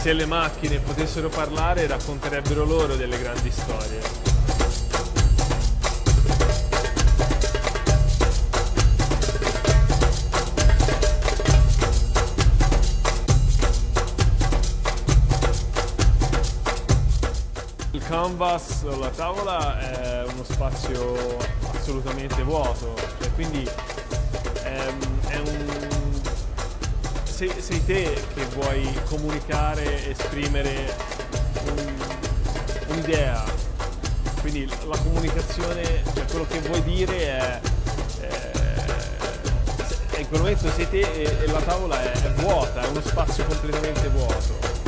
se le macchine potessero parlare, racconterebbero loro delle grandi storie. Il canvas o la tavola è uno spazio assolutamente vuoto, cioè, quindi sei te che vuoi comunicare, esprimere un'idea, quindi la comunicazione, cioè quello che vuoi dire in quel momento sei te e la tavola è vuota, è uno spazio completamente vuoto.